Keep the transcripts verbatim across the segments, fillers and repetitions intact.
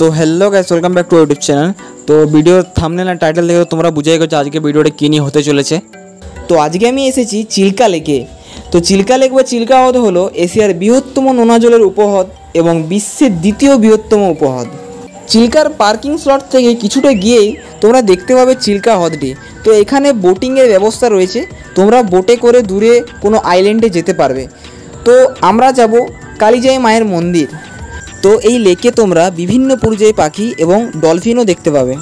तो hello guys, welcome back to YouTube channel. तो video thumbnail और टाइटल देखे तो तुम्हारा बुझाई गেছো आज के भिडियोटा कि निये होते चलेছে। तो आज के आमी एसेছি चिल्का लेके। तो चिल्का लेक बा चिल्का ह্রদ हलो एशियार बृहत्तम নোনা জলের उपह্রদ এবং বিশ্বের দ্বিতীয় বৃহত্তম উপহ্রদ। চিল্কার পার্কিং স্লট থেকে কিছুটা গিয়েই তোমরা দেখতে পাবে চিল্কা হ্রদটি। তো এখানে বোটিংয়ের ব্যবস্থা রয়েছে, তোমরা বোটে করে দূরে কোনো আইল্যান্ডে যেতে পারবে। তো আমরা যাব কালিজাই মায়ের মন্দির। তো এই লেকে তোমরা বিভিন্ন পরিযায়ী পাখি এবং ডলফিনও দেখতে পাবে।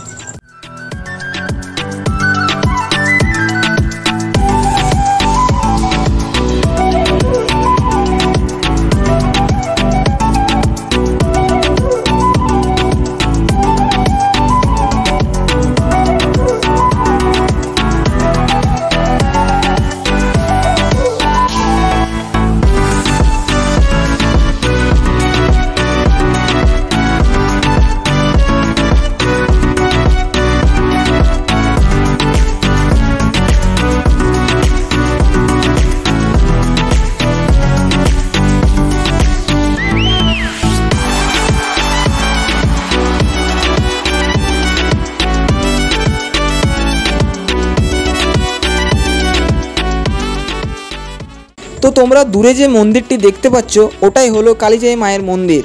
तो তোমরা দূরে যে মন্দিরটি দেখতে পাচ্ছ ওটাই হলো কালিজাই মায়ের মন্দির।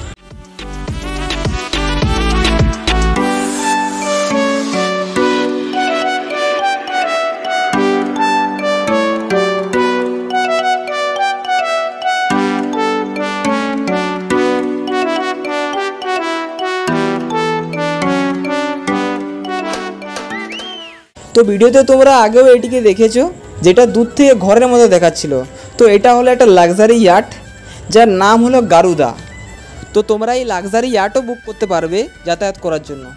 তো ভিডিওতে তোমরা আগেও এটিকে দেখেছো, যেটা দূর থেকে ঘরের মতো দেখাচ্ছিল। তো এটা হলো একটা লাক্সারি ইয়াট যার নাম হলো গারুদা। তো তোমরা এই লাক্সারি ইয়াটও বুক করতে পারবে যাতায়াত করার জন্য।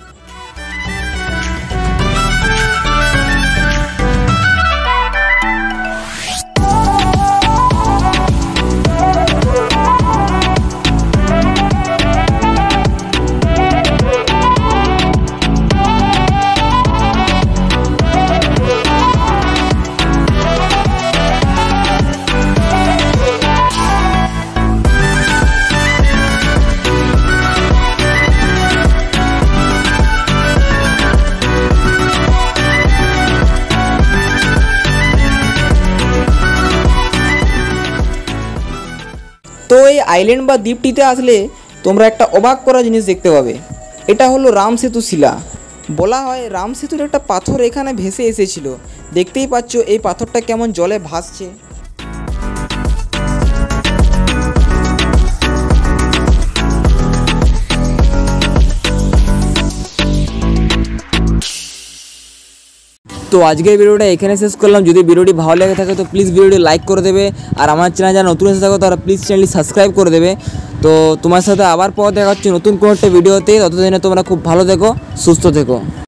তো এই আইল্যান্ড বা দ্বীপটিতে আসলে তোমরা একটা অবাক করা জিনিস দেখতে পাবে। এটা হলো রাম সেতু শিলা। বলা হয় রাম সেতুর একটা পাথর এখানে ভেসে এসেছিল। দেখতেই পাচ্ছ এই পাথরটা কেমন জলে ভাসছে। তো আজকের ভিডিওটা এখানে শেষ করলাম। যদি ভিডিওটি ভালো লেগে থাকে তো প্লিজ ভিডিওটি লাইক করে দেবে, আর আমার চ্যানেল যারা নতুন এসে থাকো তারা প্লিজ চ্যানেলটি সাবস্ক্রাইব করে দেবে। তো তোমার সাথে আবার পর দেখা হচ্ছে নতুন কোনো একটা ভিডিওতে। ততদিনে তোমরা খুব ভালো থেকো, সুস্থ থেকো।